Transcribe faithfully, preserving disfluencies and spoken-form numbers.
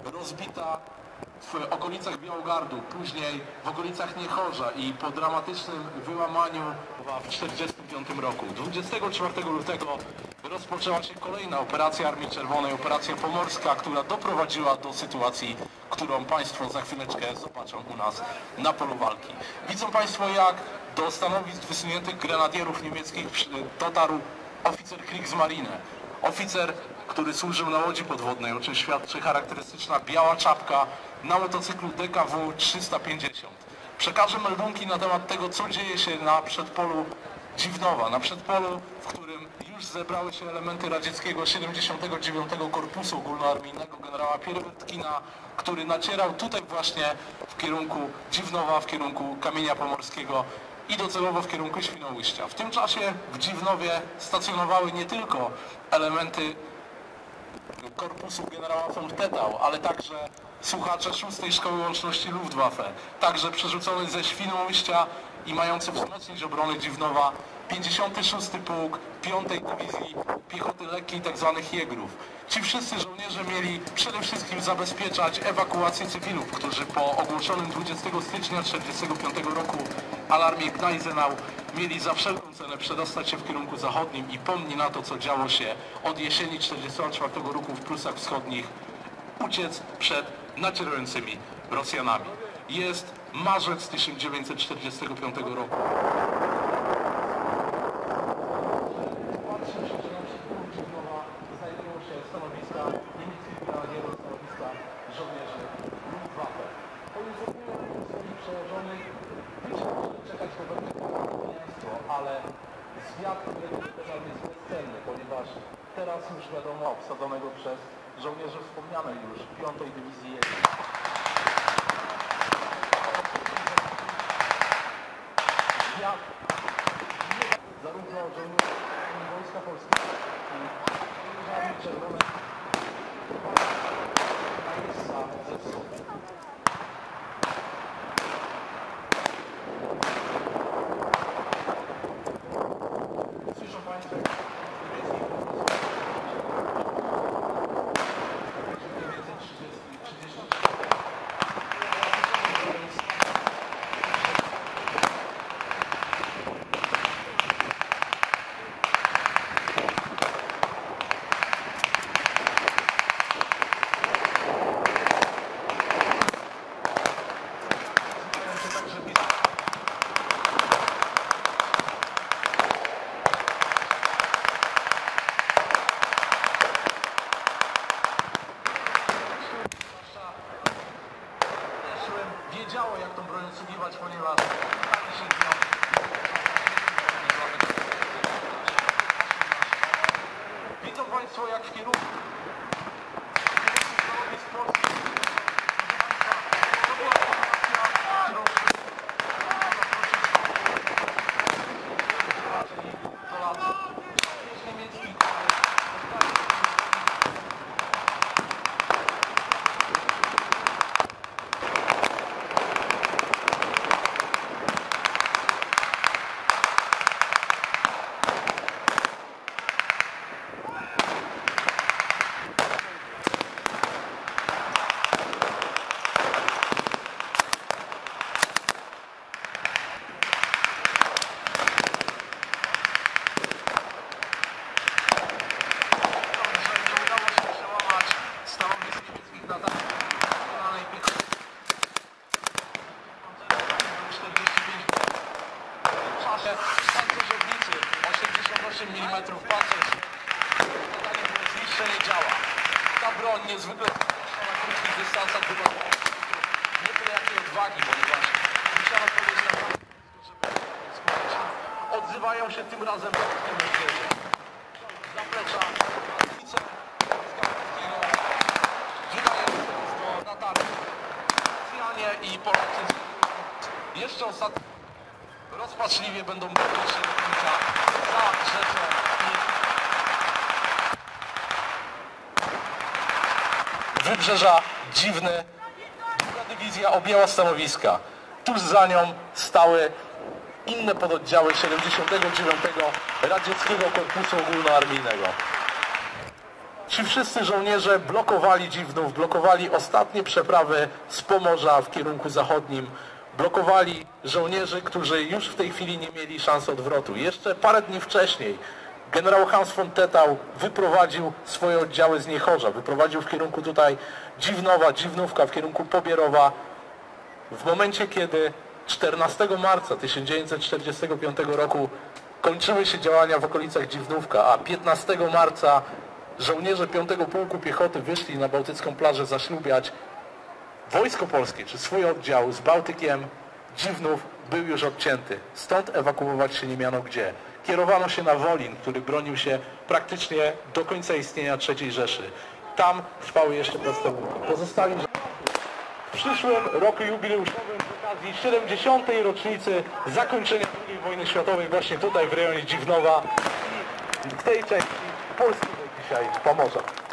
rozbita w okolicach Białogardu, później w okolicach Niechorza i po dramatycznym wyłamaniu w tysiąc dziewięćset czterdziestym piątym roku. dwudziestego czwartego lutego rozpoczęła się kolejna operacja Armii Czerwonej, operacja pomorska, która doprowadziła do sytuacji, którą Państwo za chwileczkę zobaczą u nas na polu walki. Widzą Państwo, jak do stanowisk wysuniętych grenadierów niemieckich dotarł oficer Kriegsmarine. Oficer, który służył na łodzi podwodnej, o czym świadczy charakterystyczna biała czapka na motocyklu D K W trzysta pięćdziesiąt. Przekażę meldunki na temat tego, co dzieje się na przedpolu Dziwnowa, na przedpolu, w którym już zebrały się elementy radzieckiego siedemdziesiątego dziewiątego Korpusu Ogólnoarmijnego generała Pierwitkina, który nacierał tutaj właśnie w kierunku Dziwnowa, w kierunku Kamienia Pomorskiego i docelowo w kierunku Świnoujścia. W tym czasie w Dziwnowie stacjonowały nie tylko elementy korpusu generała von Tetau, ale także słuchacze szóstej Szkoły Łączności Luftwaffe, także przerzucony ze Świnoujścia i mający wzmocnić obronę Dziwnowa pięćdziesiąty szósty Pułk piątej Dywizji Piechoty Lekkiej tzw. Jegrów. Ci wszyscy żołnierze mieli przede wszystkim zabezpieczać ewakuację cywilów, którzy po ogłoszonym dwudziestego stycznia tysiąc dziewięćset czterdziestego piątego roku alarmie Gneisenau mieli za wszelką cenę przedostać się w kierunku zachodnim i pomni na to, co działo się od jesieni tysiąc dziewięćset czterdziestego czwartego roku w Prusach Wschodnich, uciec przed nacierającymi Rosjanami. Jest marzec tysiąc dziewięćset czterdziestego piątego roku. Znajdują się stanowiska niemieckich grenadierów, stanowiska żołnierzy Luftwaffe. Po uzupełnieniu swoich przełożonych chcieliśmy czekać po bezpieczeństwo, ale zwiat, który wykonał, jest bezcenny, ponieważ teraz już wiadomo obsadzonego przez żołnierzy wspomnianej już piątej Dywizji Jegrów. Zwiat zarówno żołnierzy Wojska Polskiego i Armii Czerwonej na miejsca ze wschodu. Słyszą Państwo, wiedziało, jak tą broń obsługiwać, ponieważ się z nią widzą Państwo, jak w kierunku z Polski. To była informacja, którą Polacy. Żołnierz niemiecki, pancerzownicy osiemdziesiąt osiem milimetrów pancerz niszcze nie działa. Ta broń niezwykle na krótkich dystansach wymaga nie tyle jakiej odwagi, ponieważ musiano podejść na to, żeby skutecznie. Odzywają się tym razem w tym myśleniu. Zaplecza ulicę wydaje się na tarczy. Rosjanie i Polacy jeszcze ostatnio rozpaczliwie będą bronić się do końca za rzeczą i Wybrzeża Dziwne. Druga dywizja objęła stanowiska. Tuż za nią stały inne pododdziały siedemdziesiątego dziewiątego Radzieckiego Korpusu Ogólnoarmijnego. Ci wszyscy żołnierze blokowali Dziwnów, blokowali ostatnie przeprawy z Pomorza w kierunku zachodnim, blokowali żołnierzy, którzy już w tej chwili nie mieli szans odwrotu. Jeszcze parę dni wcześniej generał Hans von Tettau wyprowadził swoje oddziały z Niechorza, wyprowadził w kierunku tutaj Dziwnowa, Dziwnówka, w kierunku Pobierowa. W momencie, kiedy czternastego marca tysiąc dziewięćset czterdziestego piątego roku kończyły się działania w okolicach Dziwnówka, a piętnastego marca żołnierze piątego Pułku Piechoty wyszli na bałtycką plażę zaślubiać, Wojsko Polskie, czy swój oddział z Bałtykiem, Dziwnów był już odcięty. Stąd ewakuować się nie miano gdzie. Kierowano się na Wolin, który bronił się praktycznie do końca istnienia trzeciej Rzeszy. Tam trwały jeszcze podstawówki. Pozostali w przyszłym roku jubileuszowym z okazji siedemdziesiątej rocznicy zakończenia drugiej wojny światowej właśnie tutaj w rejonie Dziwnowa i w tej części Polski dzisiaj Pomorza.